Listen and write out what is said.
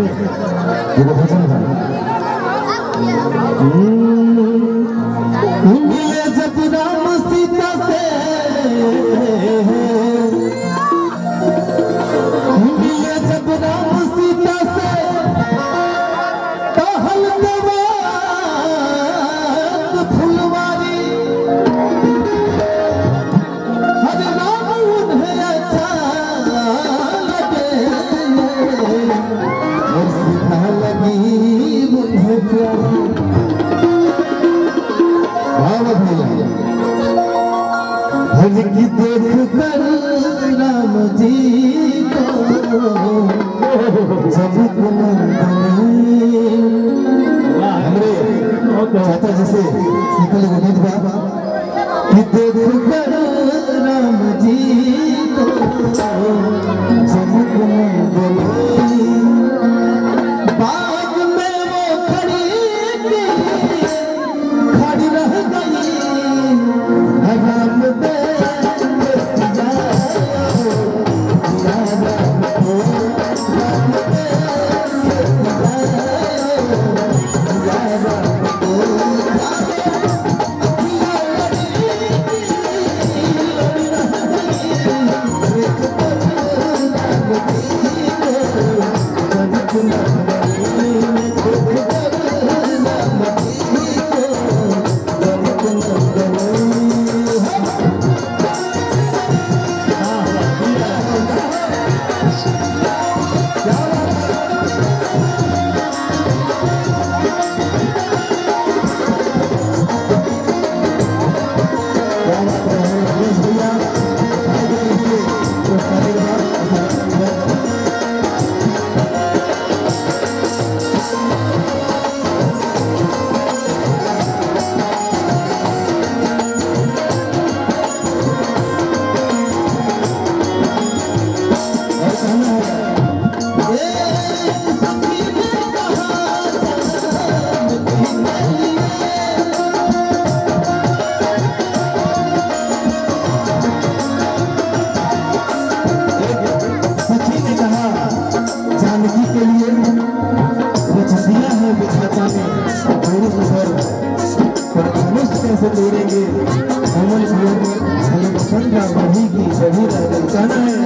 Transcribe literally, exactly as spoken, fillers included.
ये भजन है। मिले जब राम सीता से, मिले जब राम सीता से टहल दवात फुलवारी, हर राम उन्हें अच्छा लगे और सीता लगी उन्हें प्यारी। भज की देख कर राम जी को जब हमरे चाचा जैसे सीखल गीत बा कि देख कर राम जी को जब बाग में वो खड़ी खड़ी रह गई राम दे तोड़ेंगे कोमल जीवन पसंद बढ़ेगी सभी गाना है।